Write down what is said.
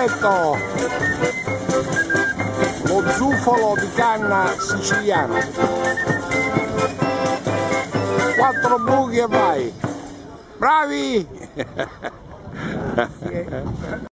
perfetto, lo zufolo di canna siciliano, 4 buchi e vai, bravi!